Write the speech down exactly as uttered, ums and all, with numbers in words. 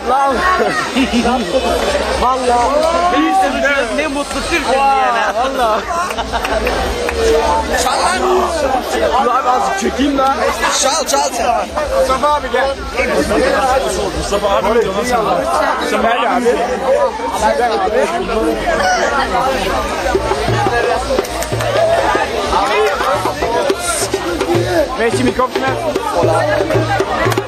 Lan. Valla. Ne, ne mutlu Türk'üm diyene. Valla. Çal lan. Dur abi azıcık çekeyim lan. Çal çal sen. Mustafa abi gel. Mustafa abi diyor nasıl? Mustafa abi. Abi. Welche Mikro?